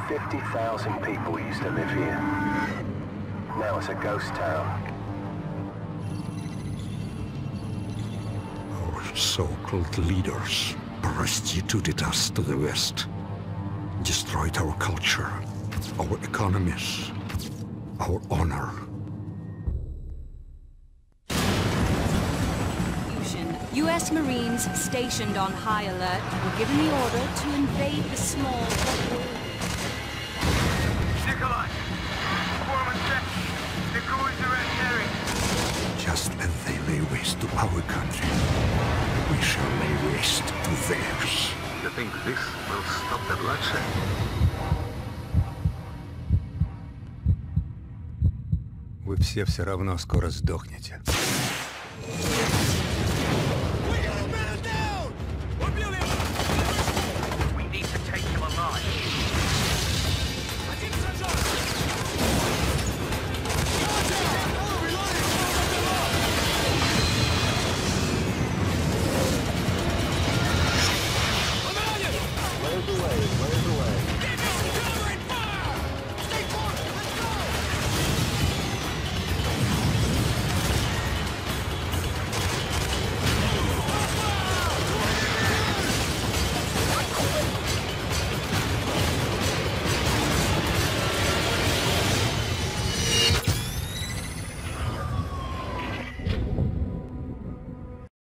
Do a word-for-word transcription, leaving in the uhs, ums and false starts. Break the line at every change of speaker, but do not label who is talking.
fifty thousand people used to live here. Now it's a ghost town.
Our so-called leaders prostituted us to the West. Destroyed our culture, our economies, our honor.
U S Marines stationed on high alert were given the order to invade the small but
Nikolai! Foreman check! The crew is direct carry!
Just as they lay waste to our country, we shall lay waste to theirs.
You think this will stop the bloodshed?
Вы все все равно скоро сдохнете.